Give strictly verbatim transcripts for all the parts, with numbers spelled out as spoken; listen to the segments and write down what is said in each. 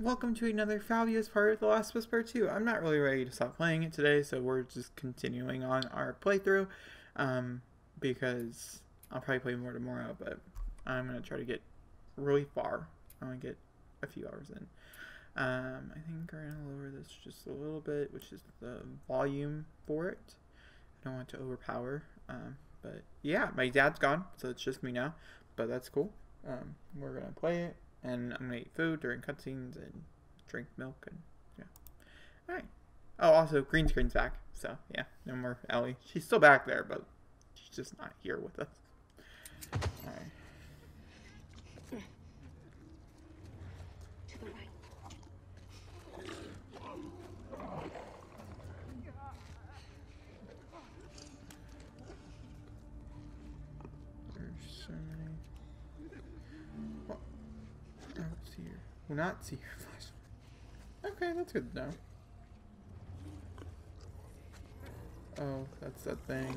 welcome to another fabulous part of The Last of Us Part two. I'm not really ready to stop playing it today, so we're just continuing on our playthrough, um, because I'll probably play more tomorrow, but I'm going to try to get really far. I want to get a few hours in. Um, I think we're going to lower this just a little bit, which is the volume for it. I don't want it to overpower, um, but yeah, my dad's gone, so it's just me now, but that's cool. Um, we're going to play it. And I'm gonna eat food during cutscenes and drink milk and yeah. Alright. Oh, also green screen's back. So yeah, no more Ellie. She's still back there, but she's just not here with us. Alright. To the right. There's so many. What? Oh, see your. Will not see your flash. Okay, that's good to know. Oh, that's that thing.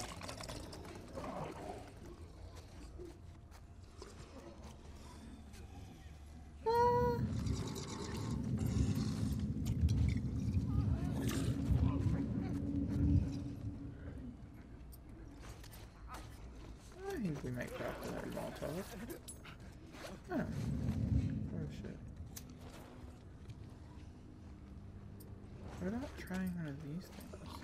Ah. I think we might craft another Molotov. Oh. Oh shit. What about trying one of these things?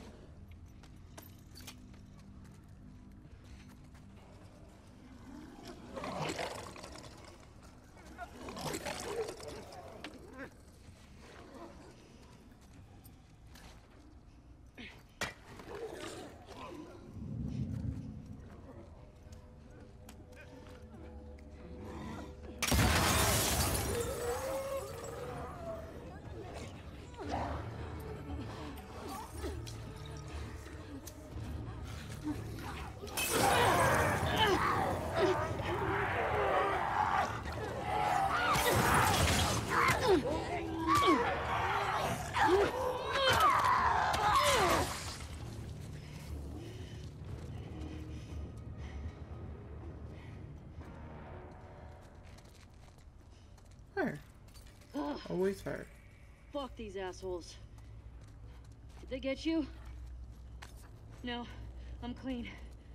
Fire. Ugh, Always fire. fuck these assholes. Did they get you? No, I'm clean.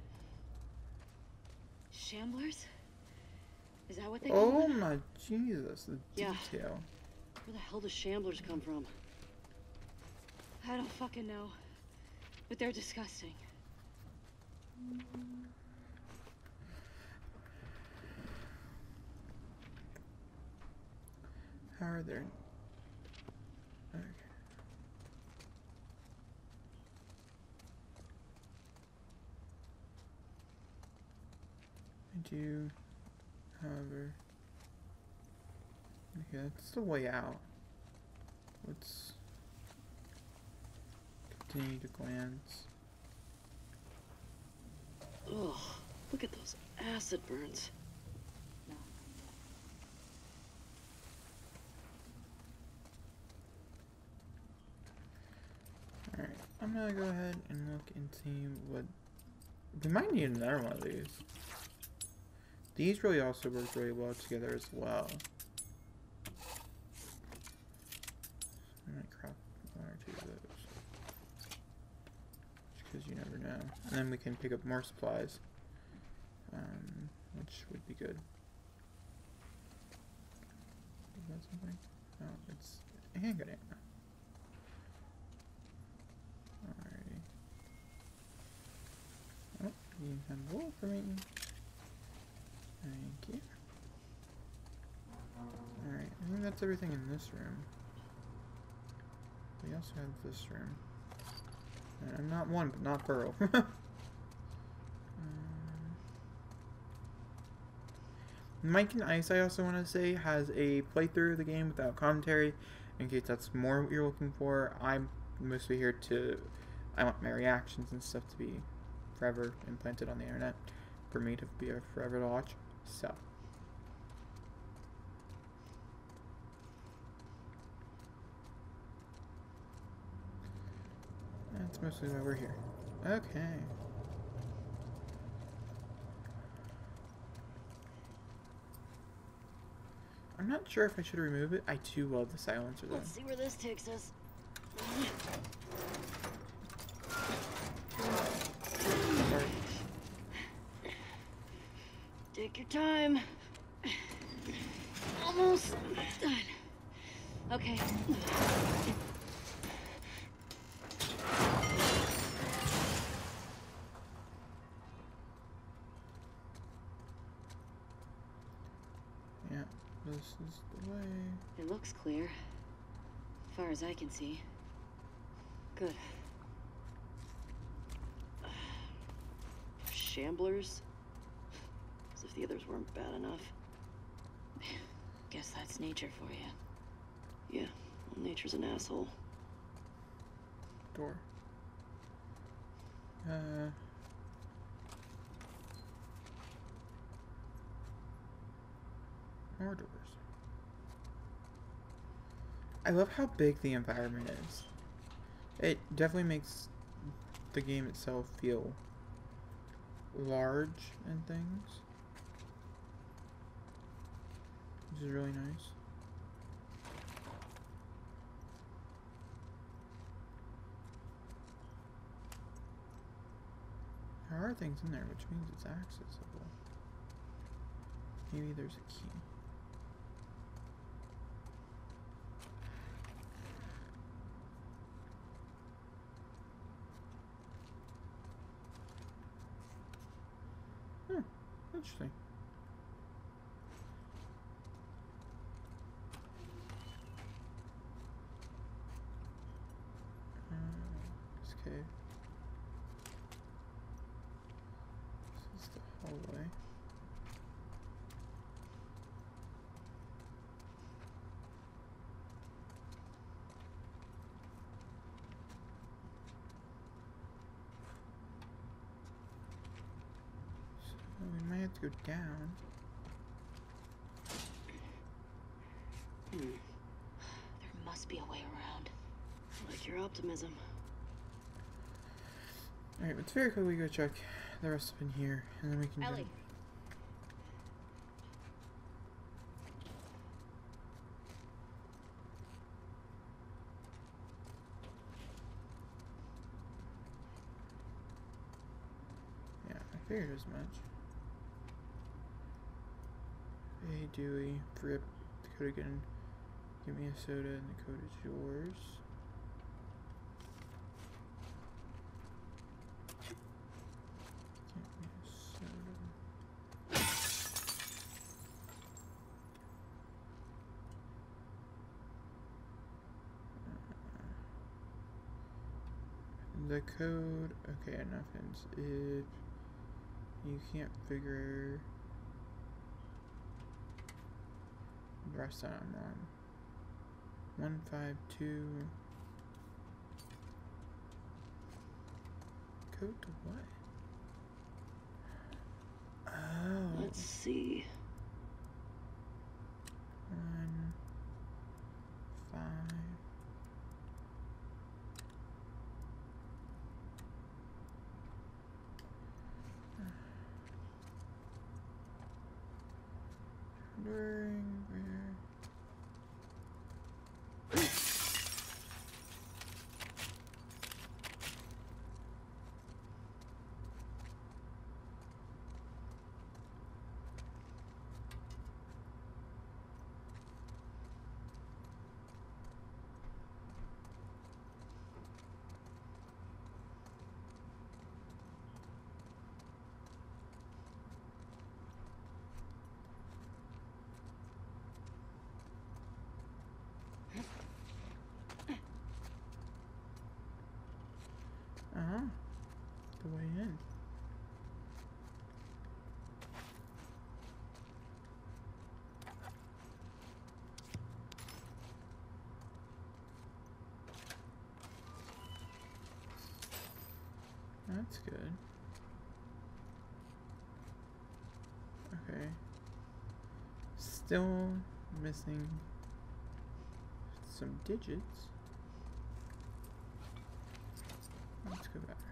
Shamblers? Is that what they call Oh them? my Jesus, the Yeah. detail. Where the hell do shamblers come from? I don't fucking know. But they're disgusting. How are they? Okay. I do, however. Okay, that's the way out. Let's continue to glance. Ugh, look at those acid burns. Alright, I'm gonna go ahead and look and see what. We might need another one of these. These really also work really well together as well. I might craft one or two of those. Just because you never know. And then we can pick up more supplies. Um, which would be good. Is that something? No, it's a hand grenade. Alrighty. Oh, you have a wool for me. Thank you. Alright, I think that's everything in this room. We also have this room. And I'm not one, but not Pearl. um, Mike and Ice, I also want to say, has a playthrough of the game without commentary. In case that's more what you're looking for. I'm mostly here to... I want my reactions and stuff to be forever implanted on the internet. For me to be a forever to watch. So. That's mostly why we're here. Okay. I'm not sure if I should remove it. I too love the silencer though. Let's see where this takes us. Take your time. Almost done. Okay. Yeah, this is the way. It looks clear, as far as I can see. Good. Shamblers? As if the others weren't bad enough. Guess that's nature for you. Yeah, well, nature's an asshole. Door. Uh. More doors. I love how big the environment is. It definitely makes the game itself feel large and things, which is really nice. There are things in there, which means it's accessible. Maybe there's a key. Hmm, interesting. Uh, this cave. This is the hallway. So we might have to go down. Hmm. There must be a way around. I like your optimism. Alright, let's very quickly go check the rest of in here, and then we can Ellie. jump. Yeah, I figured as much. Hey Dewey, Rip, the code again. Give me a soda and the code is yours. Give me a soda. Uh, the code, okay, enough hints. If you can't figure the rest out, I'm wrong. One five two. Code to what? Oh. Let's see. One five. During where? Uh-huh. The way in. That's good. Okay. Still missing some digits. Let's go back.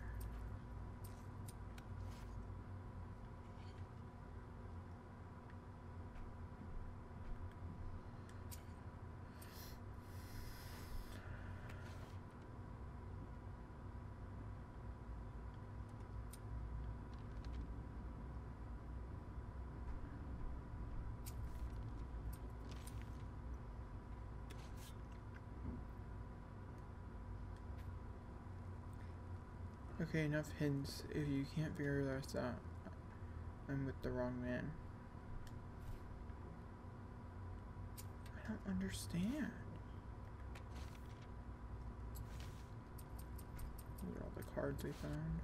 Okay, enough hints. If you can't figure this out, I'm with the wrong man. I don't understand. These are all the cards we found.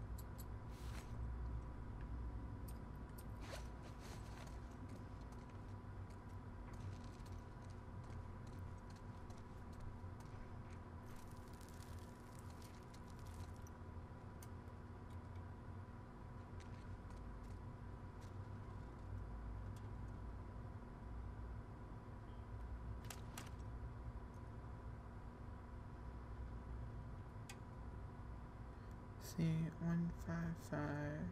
See, one five five.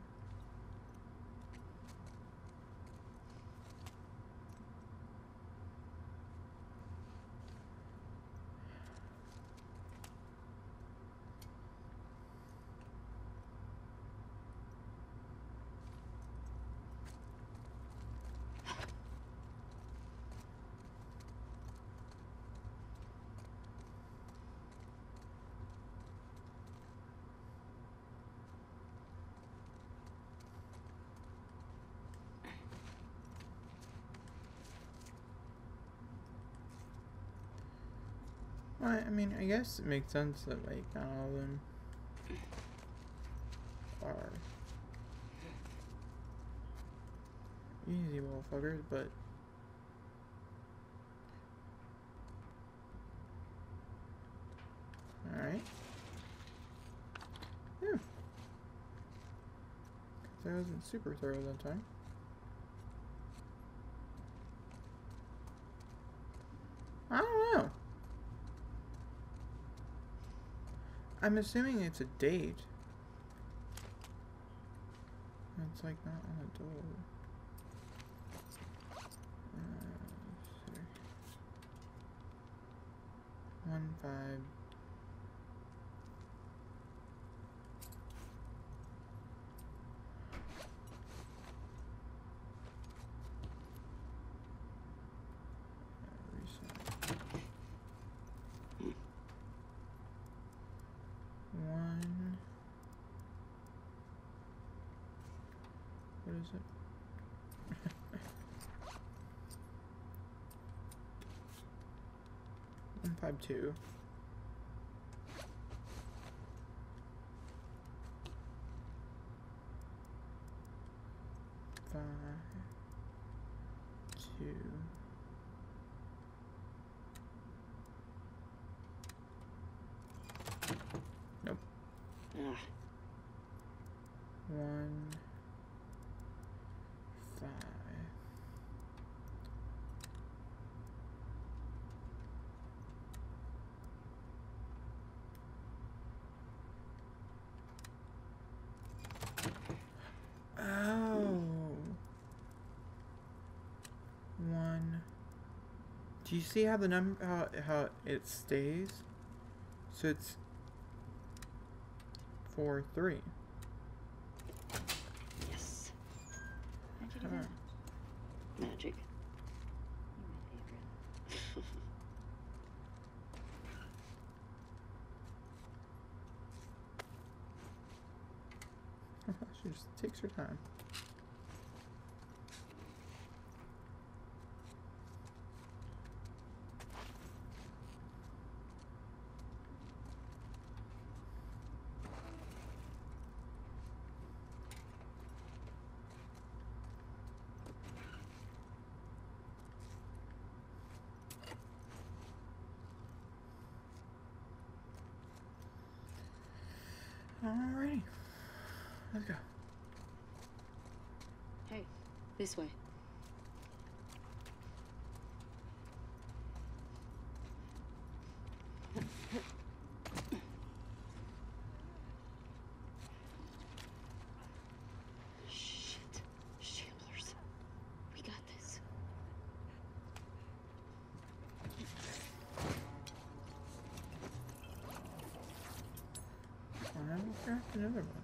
Well, I mean, I guess it makes sense that, like, not all of them are easy motherfuckers, but alright. Yeah. I wasn't super thorough that time. I don't know. I'm assuming it's a date. It's like not on the door. Uh, One five. One. What is it? One five two. Five two. Nope. Ugh. One five. Oh. One. Do you see how the number how how it stays? So it's four three. Yes. How'd you do Huh. that? Magic. You're my favorite. She just takes her time. Alrighty. Let's go. Hey, this way. Shit. Shamblers. We got this. I will craft another one.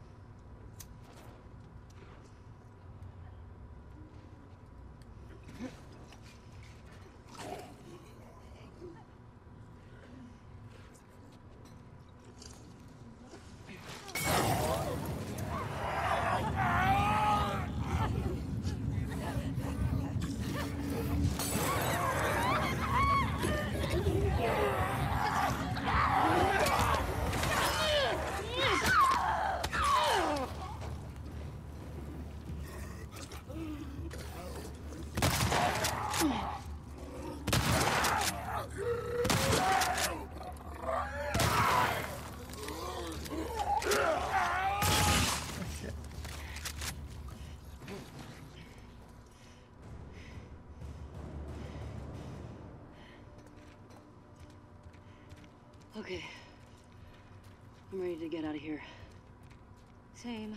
Okay. I'm ready to get out of here. Same.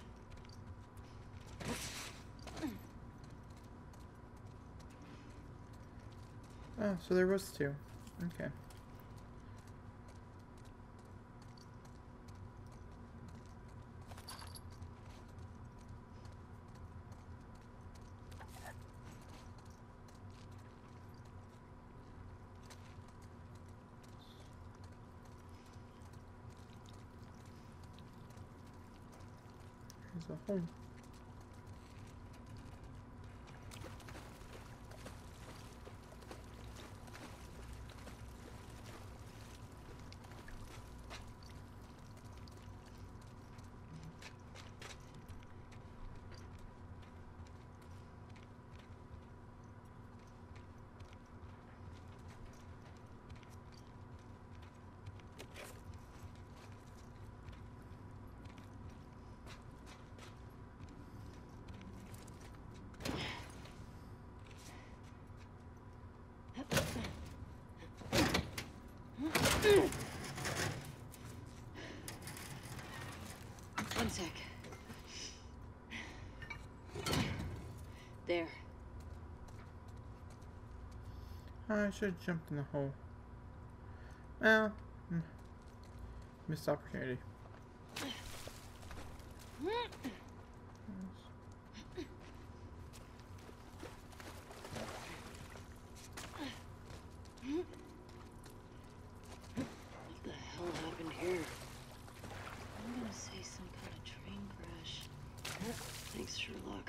Oh, so there was two. Okay. There's a hole. One sec. There. I should have jumped in the hole. Well, mm, missed opportunity. What the hell happened here? I'm gonna say some kind of train crash. Thanks, Sherlock.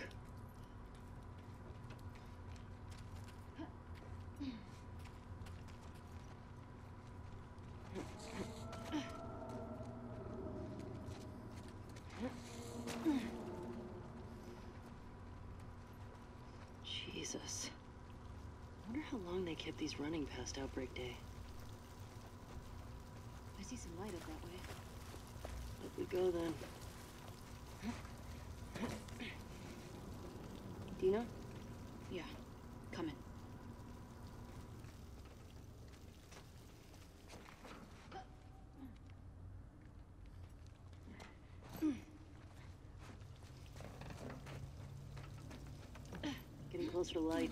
Jesus. I wonder how long they kept these running past Outbreak Day. I see some light up that way. Up we go then. Dina? Yeah, coming. Getting closer to light.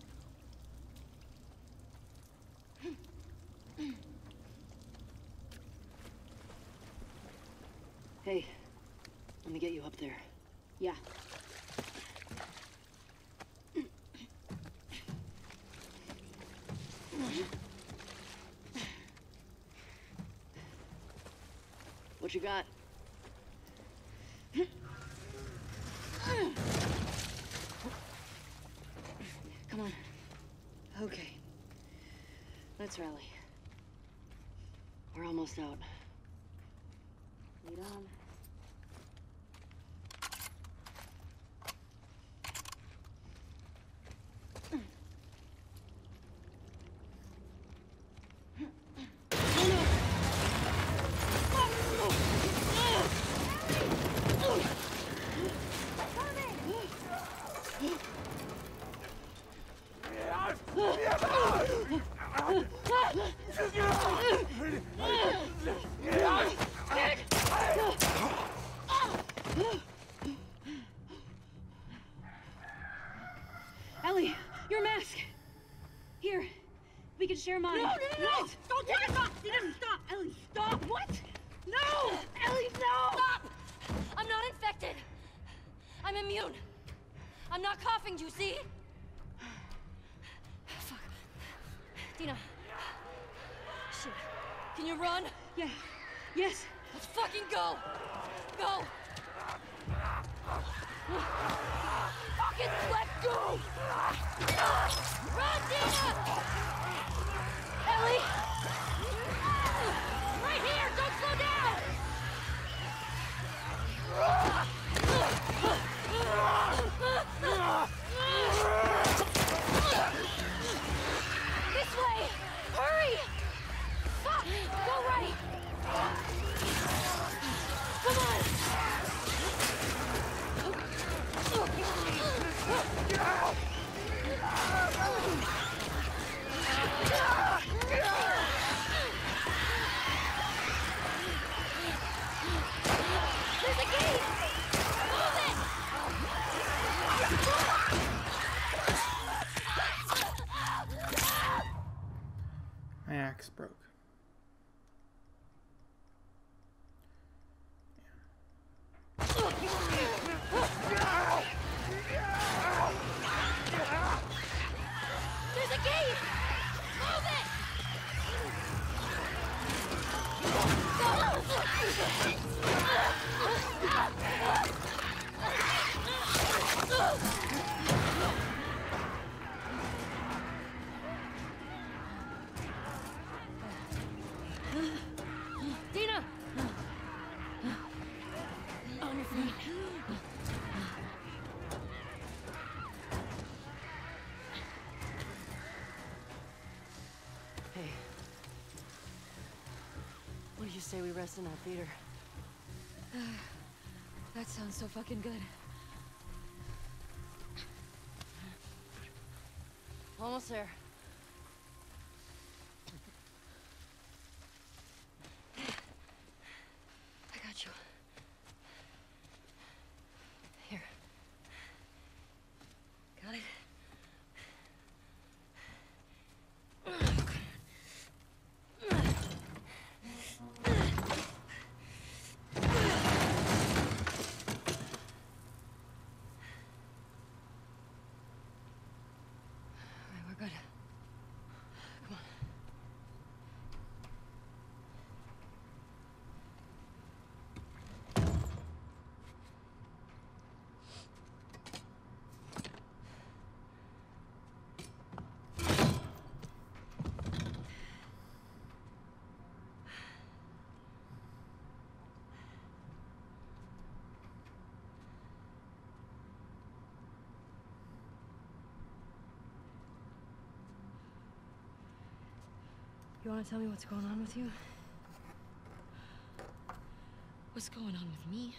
Hey, let me get you up there. Yeah. What you got? Come on. Okay. Let's rally. We're almost out. Lead on. Ellie, your mask. Here, we can share mine. No, no, no, no! What? Don't take it! Stop! Stop! Stop! Ellie, stop! What? No! Ellie, no! Stop! I'm not infected. I'm immune. I'm not coughing, do you see? Fuck. Dina. Shit. Can you run? Yeah. Yes. Let's fucking go! Go! Fucking let go! Run, Dina! Ellie! Right here! Don't slow down! This way! Hurry! Fuck! Go right! Come on! My axe broke. There's a gate! Move it! Dina! On your feet. Hey. What do you say we rest in that theater? That sounds so fucking good. Almost there. I got you. Here. Got it? We're good. Come on. You want to tell me what's going on with you? What's going on with me?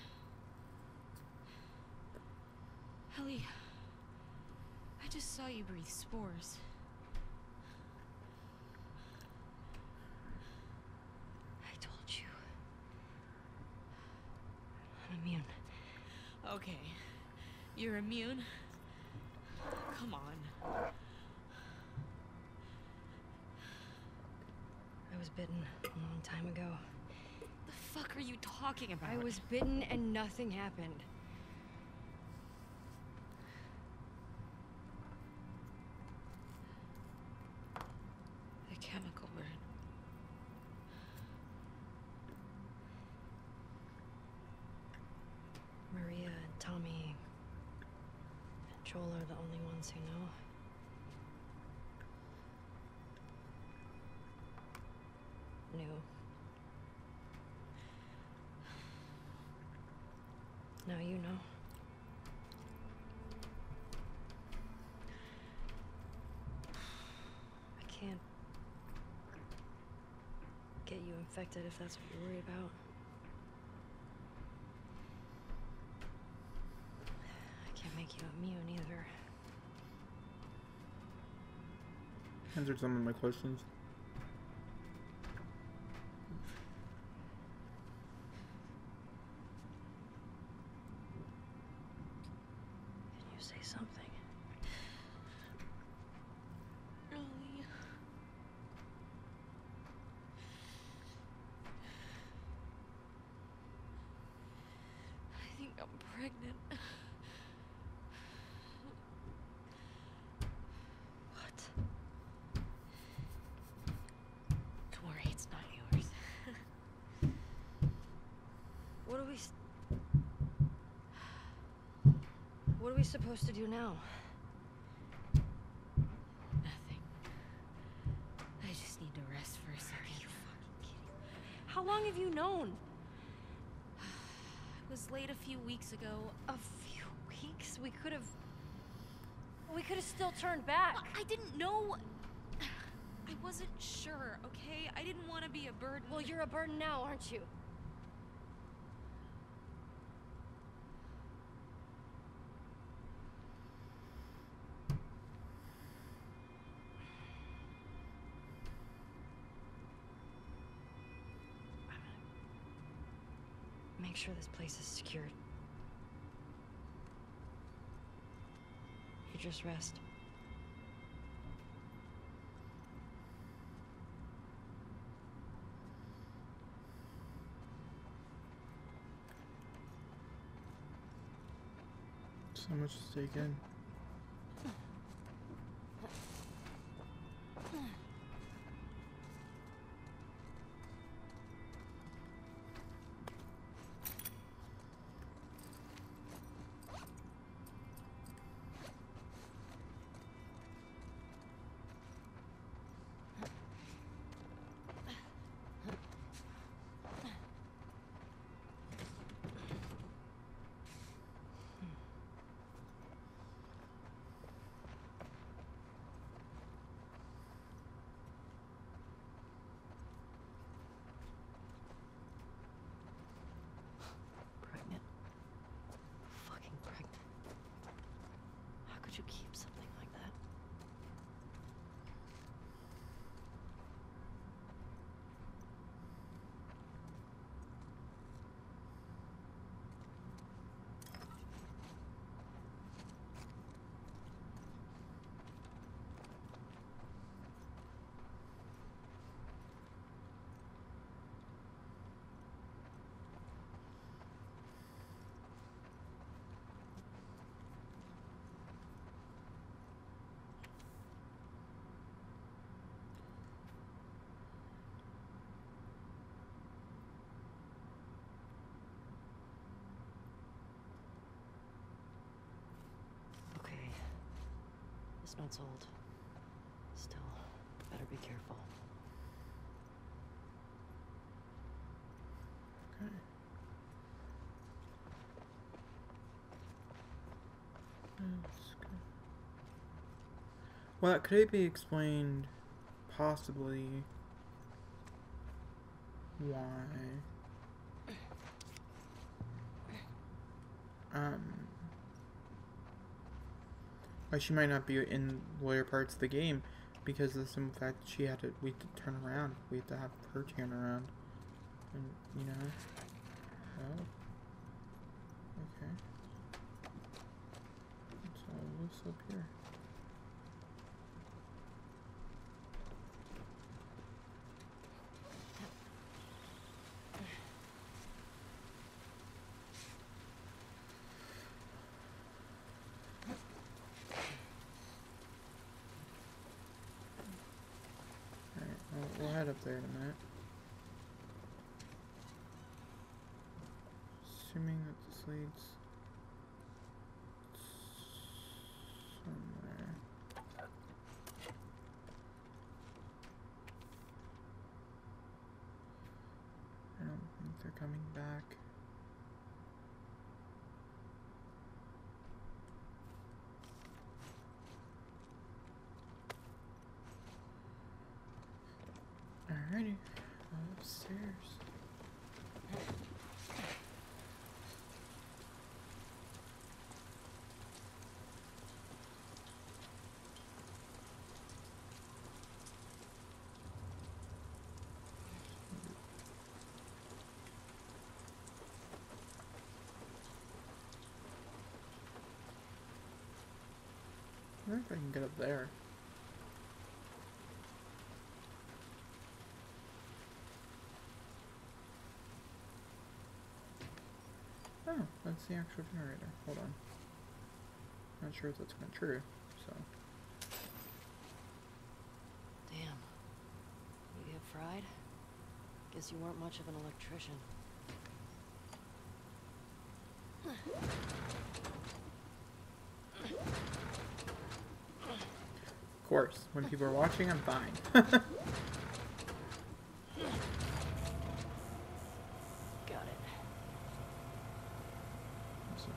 Ellie, I just saw you breathe spores. I told you. I'm immune. Okay, you're immune? Come on. I was bitten a long time ago. The fuck are you talking about? I was bitten and nothing happened. The chemical burn. Maria and Tommy and Joel are the only ones who know. Knew. Now you know. I can't get you infected if that's what you're worried about. I can't make you immune either. Answered some of my questions. Can you say something? Ellie. I think I'm pregnant. What? Don't worry, it's not yours. What are we... s- What are we supposed to do now? Nothing. I just need to rest for a second. Are you fucking kidding? How long have you known? I was late a few weeks ago. A few weeks? We could have... We could have still turned back. I didn't know. I wasn't sure, okay? I didn't want to be a burden. Well, you're a burden now, aren't you? Make sure this place is secured. You just rest. So much to take in. Pregnant. Fucking pregnant. How could you keep something like that? Okay. This note's old. Still, better be careful. Okay. Let's go. Well, could it be explained possibly why um why she might not be in later parts of the game, because of the simple fact that she had to we had to turn around. We had to have her turn around. And you know. Oh. Okay. What's all this up here? Alright, well, we'll head up there in a minute. Assuming that this leads somewhere. I don't think they're coming back. Alrighty, upstairs. I wonder if I can get up there. Oh, that's the actual generator. Hold on. Not sure if that's kind of true, so. Damn. You get fried? Guess you weren't much of an electrician. Of course, when people are watching, I'm fine. Got it. So,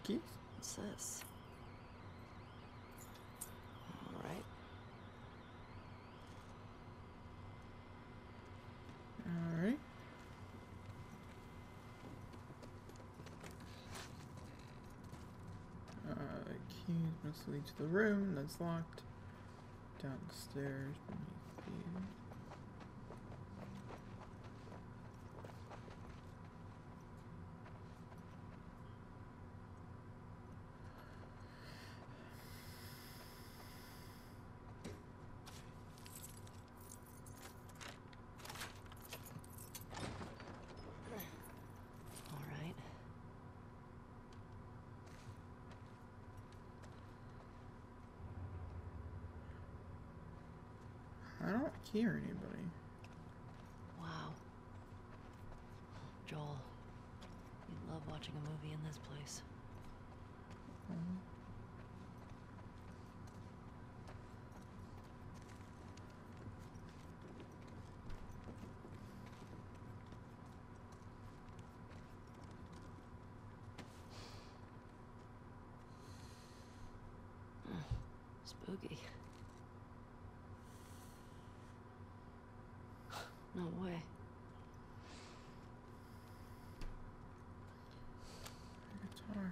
keys. What's this? All right. All right. Uh, keys must lead to the room that's locked. Downstairs beneath the. All right. I don't hear anybody. Wow. Joel, you love watching a movie in this place. Spooky. No way. Guitar.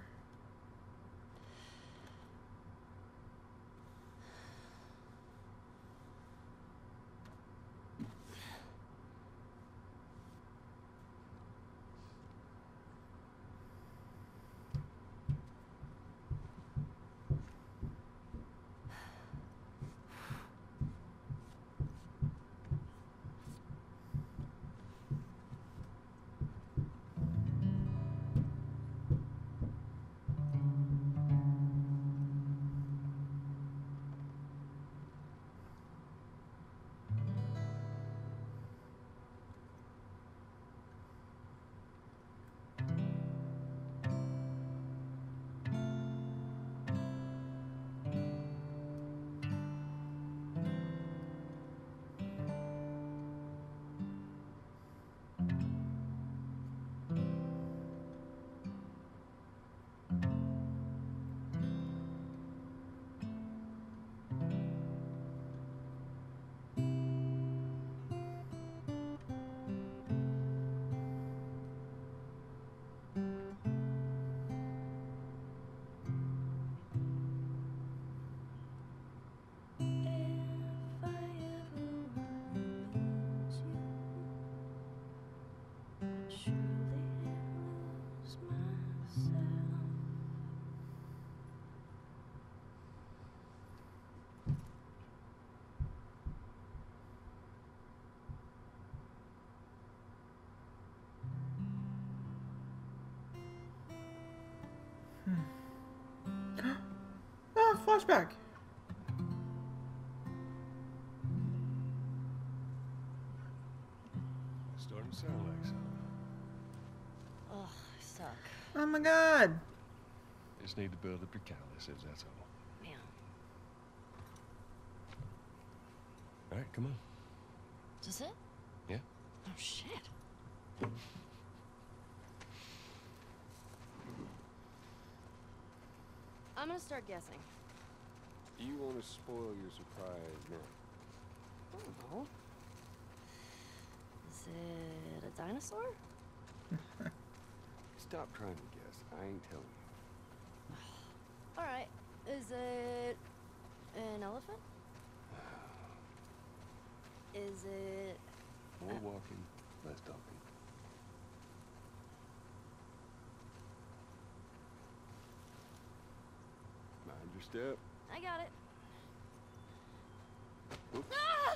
Ah, flashback. Starting to sound like something. Ugh, I suck. Oh my god. Just need to build up your calluses, that's all. Man. All right, come on. Is this it? Yeah. Oh, shit. I'm gonna start guessing. You want to spoil your surprise now? I don't know. Is it a dinosaur? Stop trying to guess. I ain't telling you. All right. Is it an elephant? Is it... More walking, less talking. Mind your step. I got it. Oops. Ah!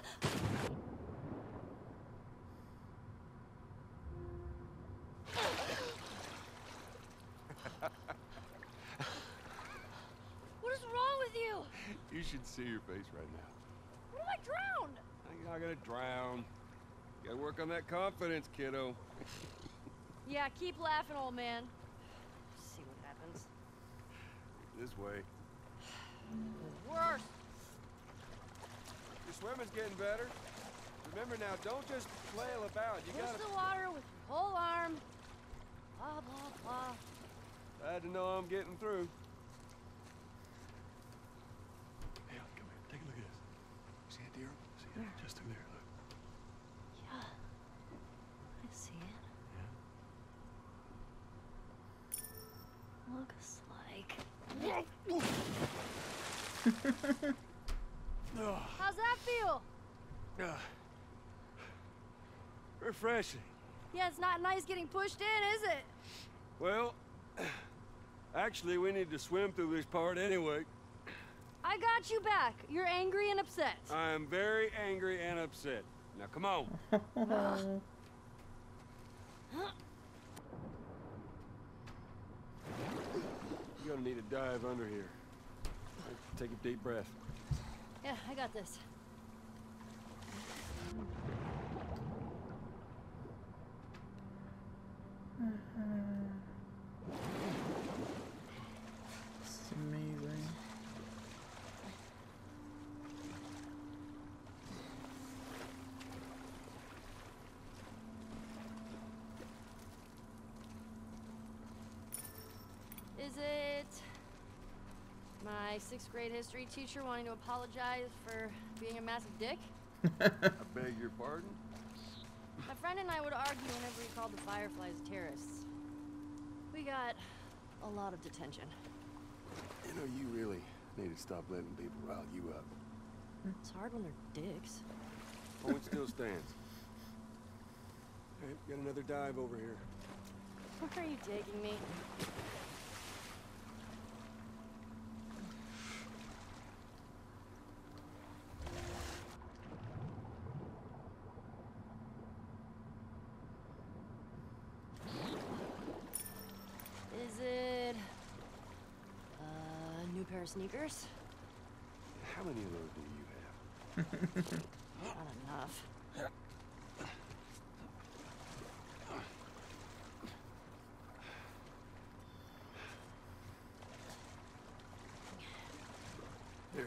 What is wrong with you? You should see your face right now. What if I drowned? You're not gonna drown. You gotta work on that confidence, kiddo. Yeah, keep laughing, old man. See what happens. This way. Worse. Your swimming's getting better. Remember now, don't just flail about. You Push gotta. the water with your whole arm. Blah, blah, blah. Glad to know I'm getting through. Hey, come here. Take a look at this. See that deer? See it? Just through there. Look. Yeah. I see it. Looks like. How's that feel? Ah. Refreshing. Yeah, it's not nice getting pushed in, is it? Well, actually, we need to swim through this part anyway. I got you back. You're angry and upset. I am very angry and upset. Now, come on. You're gonna need a dive under here. Take a deep breath. Yeah, I got this. It's amazing. Is it my sixth grade history teacher wanting to apologize for being a massive dick? I beg your pardon? My friend and I would argue whenever he called the Fireflies terrorists. We got a lot of detention. You know, you really need to stop letting people rile you up. It's hard when they're dicks. Point still stands. All right, got another dive over here. Where are you taking me? Is it a new pair of sneakers? How many of those do you have? Not enough. There.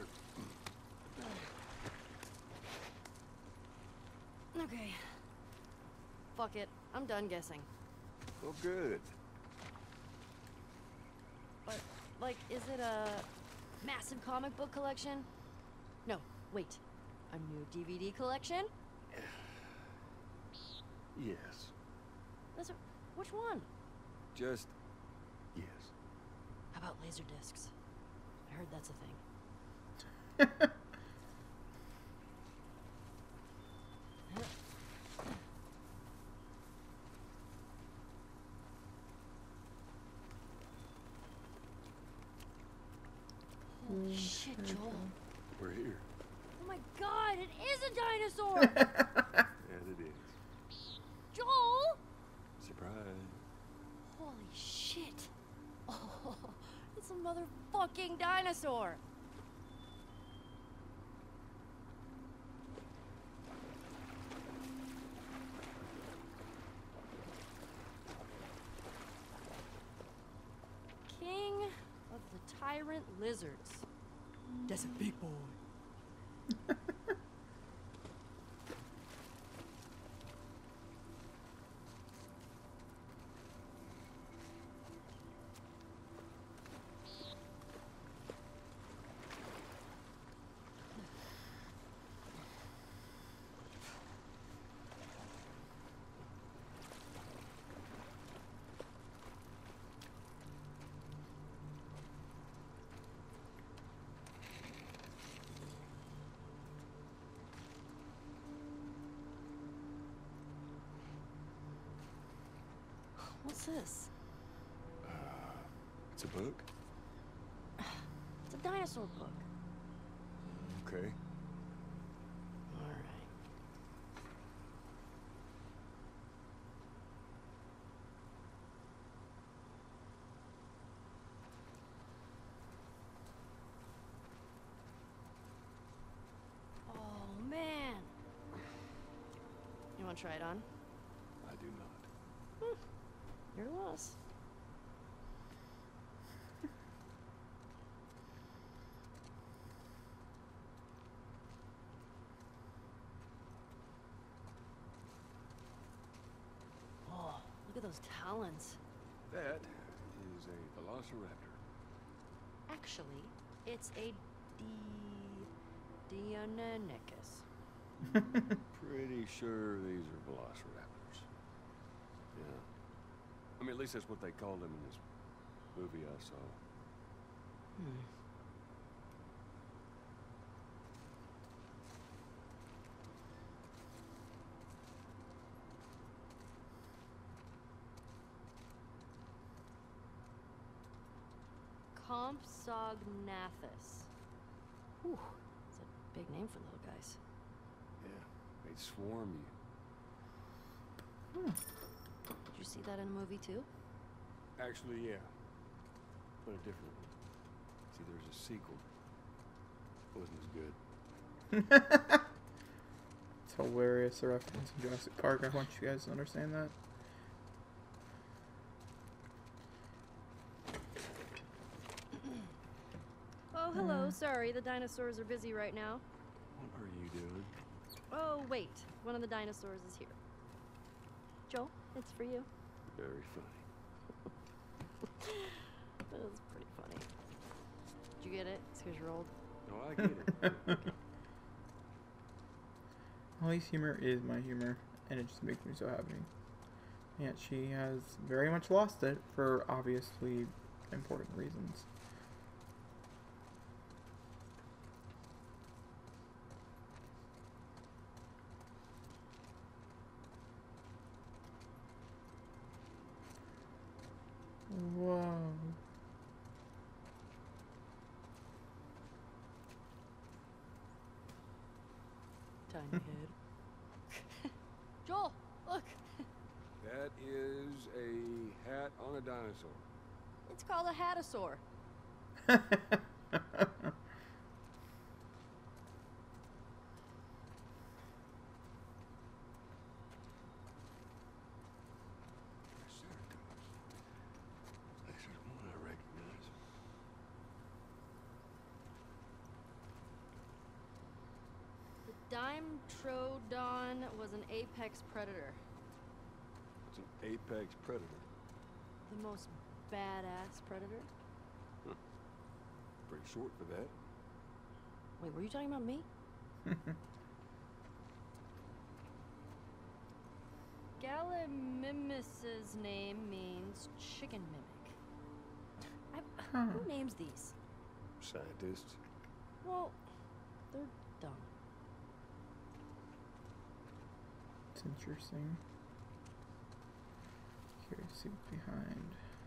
Okay. Fuck it. I'm done guessing. Oh, good. But, like, is it a massive comic book collection? No, wait. A new D V D collection? Yes. That's a, which one? Just yes. How about laser discs? I heard that's a thing. Holy shit, Joel. We're here. Oh my god, it is a dinosaur! And it is. Joel! Surprise. Holy shit. Oh, it's a motherfucking dinosaur. King of the Tyrant Lizards. That's a big boy. What's this? Uh, it's a book? It's a dinosaur book. Okay. All right. Oh, man. You want to try it on? I do not. Your loss. Oh, look at those talons. That is a velociraptor. Actually, it's a D... Deinonychus. Pretty sure these are velociraptors. Yeah. I mean, at least that's what they called them in this movie I saw. Hmm. Compsognathus. Whew, that's a big name for little guys. Yeah, they'd swarm you. Hmm. Did you see that in a movie too? Actually, yeah. But a different one. See, there's a sequel. Wasn't as good. It's hilarious, the reference in Jurassic Park. I want you guys to understand that. Oh, hello. Sorry, the dinosaurs are busy right now. What are you doing? Oh, wait. One of the dinosaurs is here. Joel, it's for you. Very funny. That was pretty funny. Did you get it? It's because you're old. No, I get it. Holly's humor is my humor, and it just makes me so happy. Yet she has very much lost it for obviously important reasons. Whoa. Tiny head. Joel, look. That is a hat on a dinosaur. It's called a hatasaur. Triceratops. This is one I recognize. The Dimetrodon was an apex predator. It's an apex predator. The most badass predator. Pretty short for that. Wait, were you talking about me? Gallimimus's name means chicken mimic. I, Huh. Who names these? Scientists. Well, they're dumb. It's interesting. Curious to see what's behind.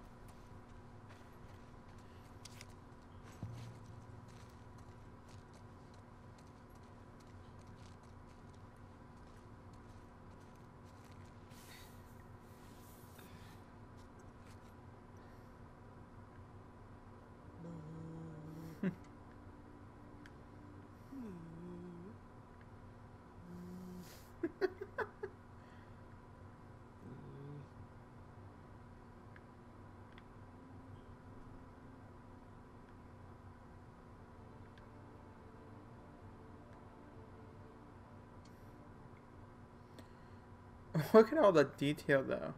Look at all the detail, though.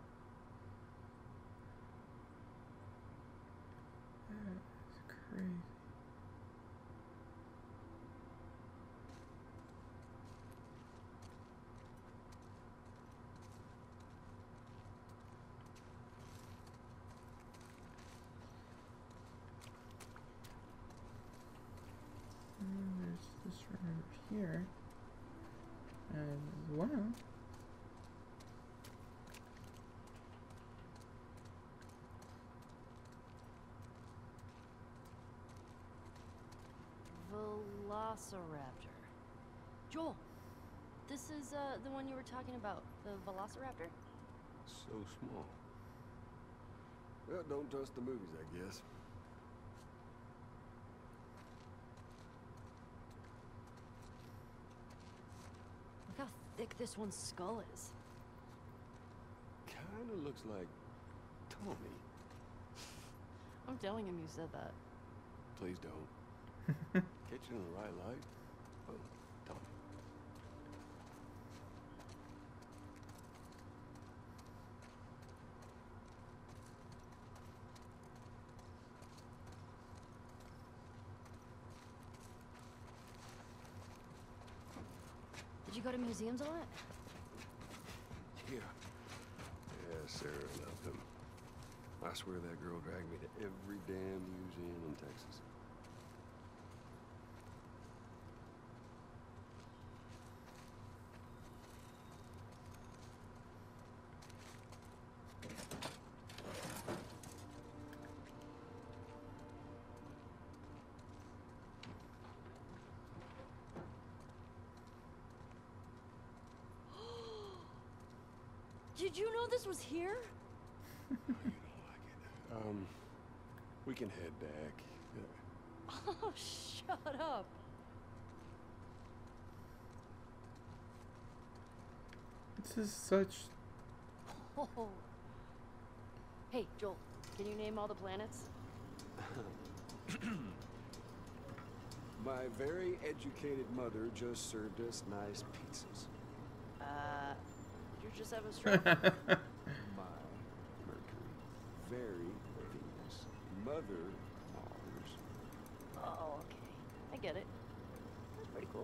That's crazy. And there's this room over here as well. Velociraptor. Joel, this is uh, the one you were talking about, the Velociraptor? So small. Well, don't trust the movies, I guess. Look how thick this one's skull is. Kinda looks like Tommy. I'm telling him you said that. Please don't. Catch it in the right light. Oh, Tommy. you go to museums a lot? Yeah. Yeah, Sarah loved them. I swear that girl dragged me to every damn museum in Texas. Did you know this was here? You're gonna like it. Um, we can head back. Uh, Oh, shut up. This is such. Oh. Hey, Joel, can you name all the planets? My very educated mother just served us nice pizzas. Uh, you just have a stroke? My Mercury, very Venus, mother Mars. Oh, okay. I get it. That's pretty cool.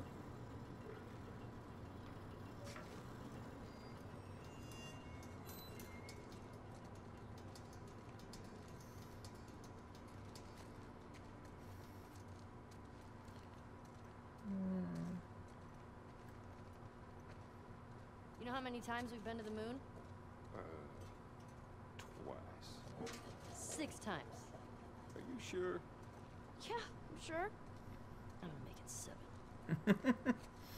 You know how many times we've been to the moon? Uh, twice. Six times. Are you sure? Yeah, I'm sure. I'm gonna make it seven.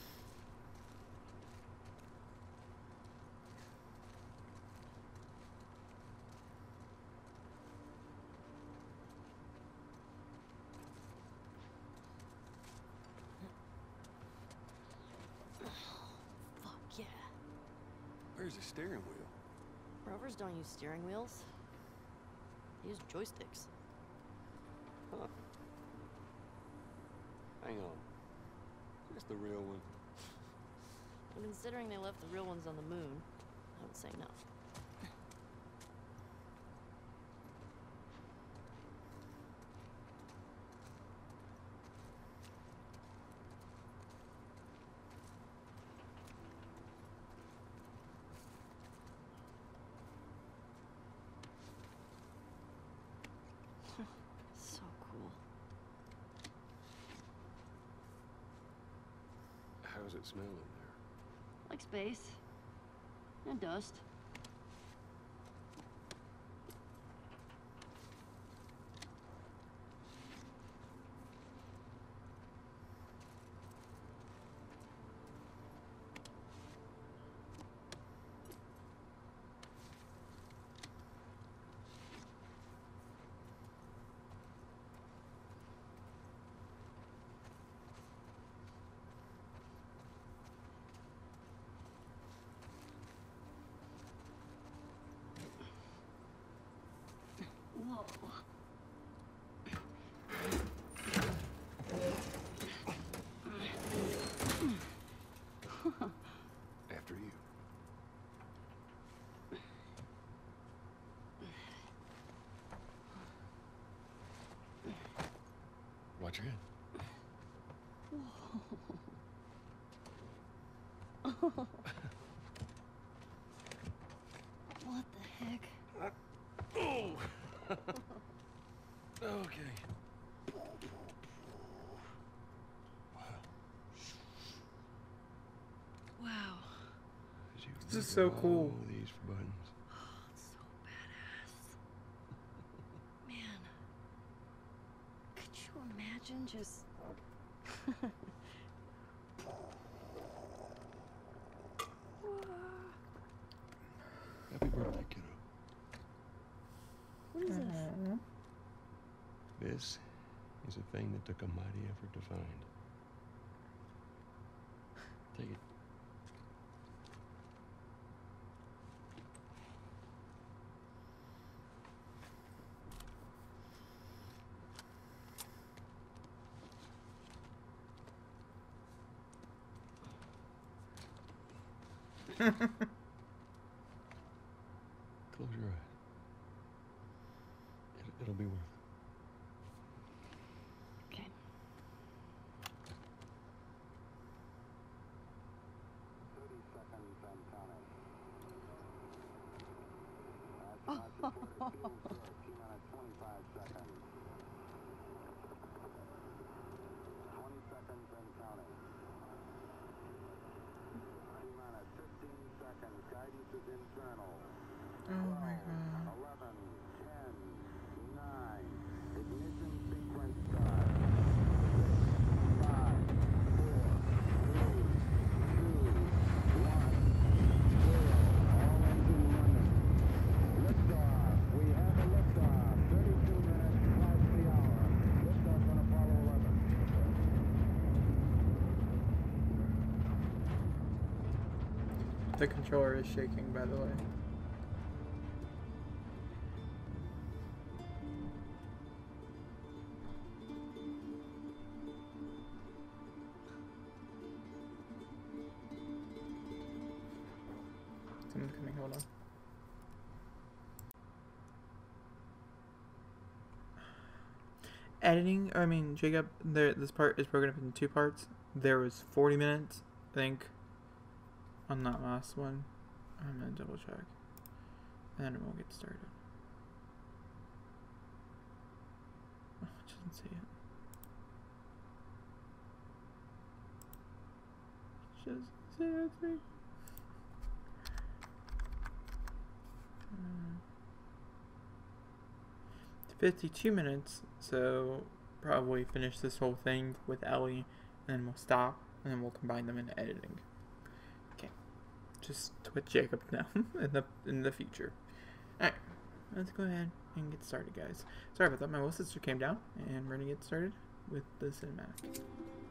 Fuck yeah. Where's the steering wheel? Rovers don't use steering wheels. They use joysticks. Huh. Hang on. Where's the real one? And considering they left the real ones on the moon, I would say no. So cool. How's it smelling there? Like space. And dust. Whoa. After you. Watch your head. What the heck? Oh! Okay. Wow. This is so cool. All these buttons. It's so badass. Man. Could you imagine just... Happy birthday, kiddo. What is this? Aw. This is a thing that took a mighty effort to find. Take it. Close your eyes. It, it'll be worth it. Okay. Oh my god. The controller is shaking, by the way. Someone's coming, hold on. Editing, I mean, Jacob, there, this part is broken up into two parts. There was forty minutes, I think, on that last one. I'm gonna double check. And then we'll get started. Oh, it doesn't see it. It doesn't see anything. Uh, fifty-two minutes, so probably finish this whole thing with Ellie, and then we'll stop, and then we'll combine them into editing. Okay, just to let Jacob know in the in the future. Alright, let's go ahead and get started, guys. Sorry about that, my little sister came down, and we're gonna get started with the cinematic.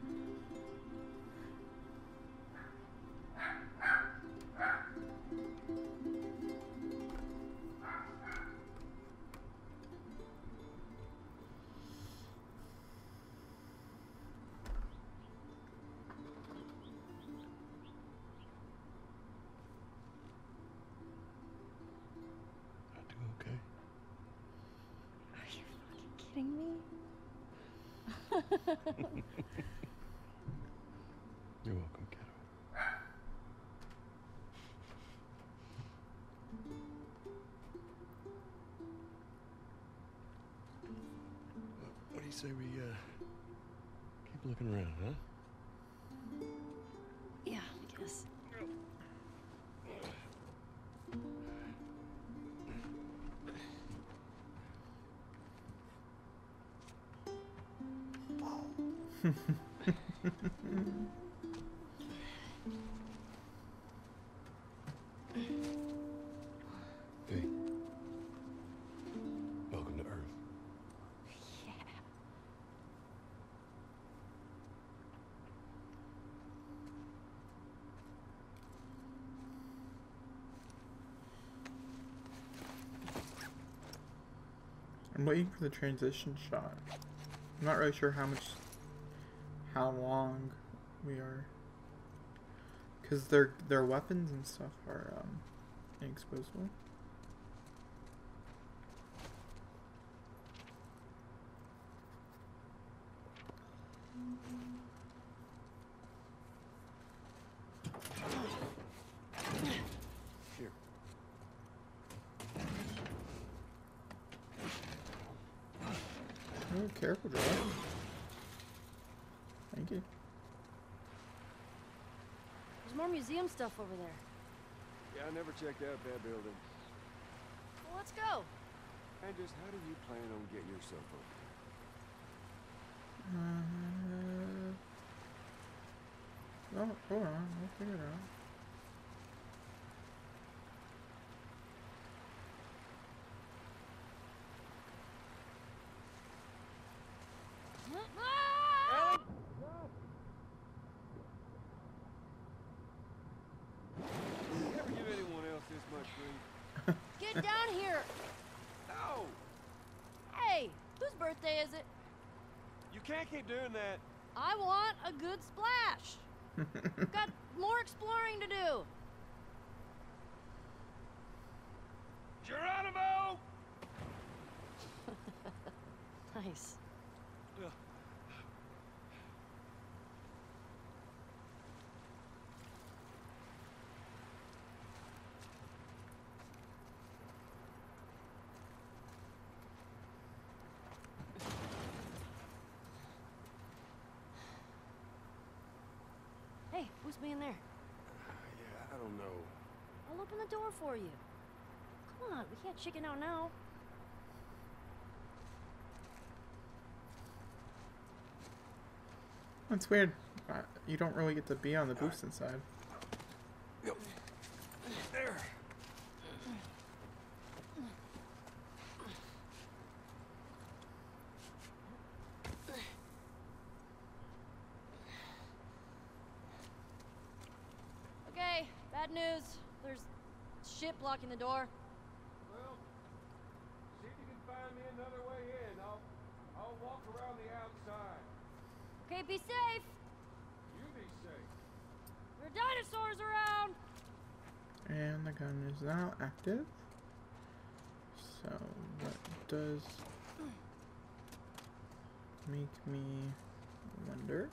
You're welcome, kiddo. What do you say we uh, keep looking around, huh? Yeah, I guess. Hey. Welcome to Earth. Yeah. I'm waiting for the transition shot. I'm not really sure how much, how long we are, because their their weapons and stuff are um, inexposable. Here. Oh, careful, Joel. Thank you. There's more museum stuff over there. Yeah, I never checked out that building. Well, let's go. And just how do you plan on getting yourself over Uh, well, hold on, we'll figure it out. Ah! You ever give anyone else this much grief? Get down here! No! Hey, whose birthday is it? You can't keep doing that. I want a good splash. We've got more exploring to do. Geronimo! Nice. Ugh. Who's being there? Yeah, I don't know. I'll open the door for you. Come on, we can't chicken out now. That's weird. Uh, You don't really get to be on the boost inside. Yep. There. Okay, bad news. There's shit blocking the door. Well, see if you can find me another way in. I'll, I'll walk around the outside. Okay, be safe. You be safe. There are dinosaurs around. And the gun is now active. So what does make me wonder?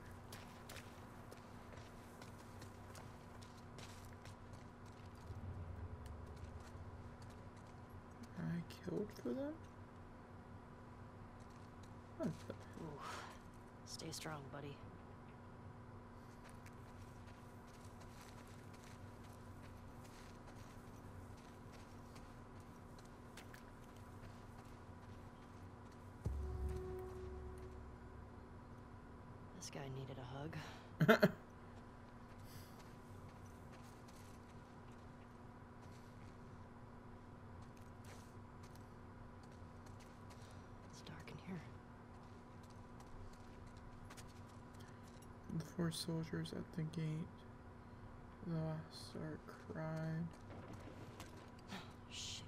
I killed for them? What the- Ooh. Stay strong, buddy. This guy needed a hug. It's dark in here. The four soldiers at the gate. The last are cried. Shit.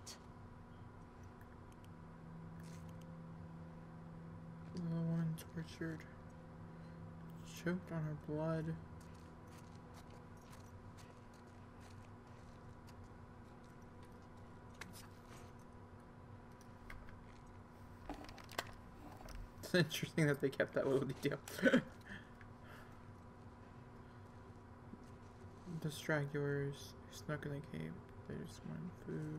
The woman tortured. Choked on her blood. It's interesting that they kept that little detail. The stragglers snuck in the cave. They just wanted food.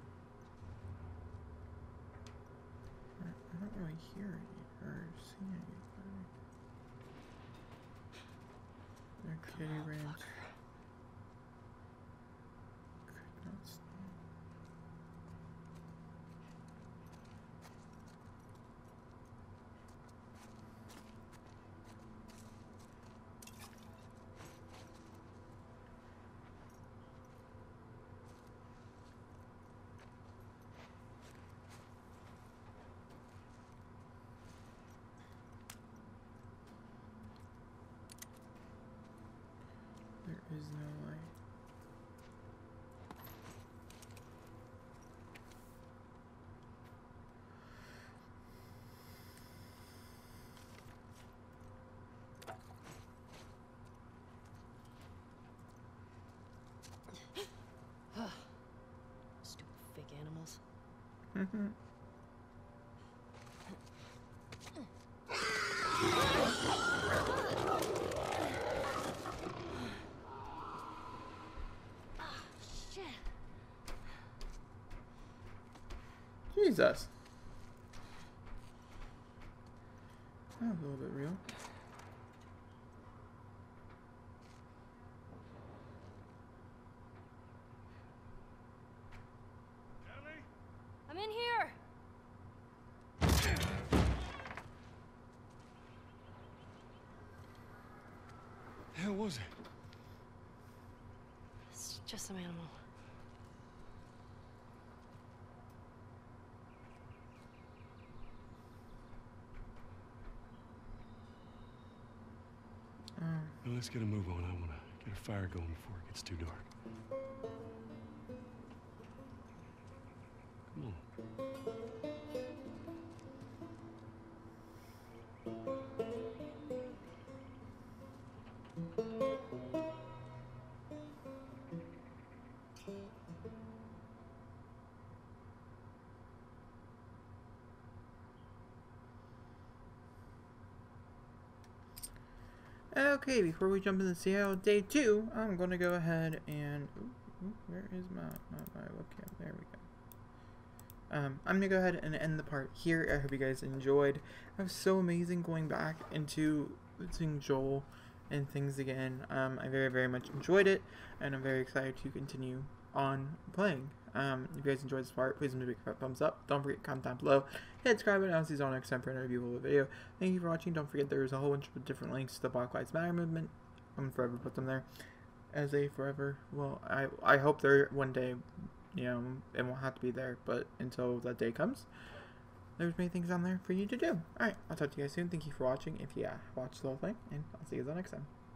I I don't really hear any or see anybody. Their kitty ranch could not stop. There is no light. Stupid fake animals. Mhm. Shit. Jesus. That was a little bit real. Ellie? I'm in here. The hell was it? It's just some animal. Oh. Well, let's get a move on. I want to get a fire going before it gets too dark. Come on. Okay, before we jump into Seattle Day two, I'm going to go ahead and... Ooh, ooh, where is my, my, my webcam? There we go. Um, I'm going to go ahead and end the part here. I hope you guys enjoyed. It was so amazing going back into seeing Joel and things again. Um, I very, very much enjoyed it, and I'm very excited to continue on playing. Um, if you guys enjoyed this part, please leave a big thumbs up. Don't forget to comment down below. Hit subscribe and I'll see you all next time for another review of a video. Thank you for watching. Don't forget there's a whole bunch of different links to the Black Lives Matter movement. I'm gonna forever put them there. As a forever, well, I I hope they're one day, you know, it won't have to be there, but until that day comes, there's many things on there for you to do. Alright, I'll talk to you guys soon. Thank you for watching. If you yeah, watched the whole thing, and I'll see you guys next time.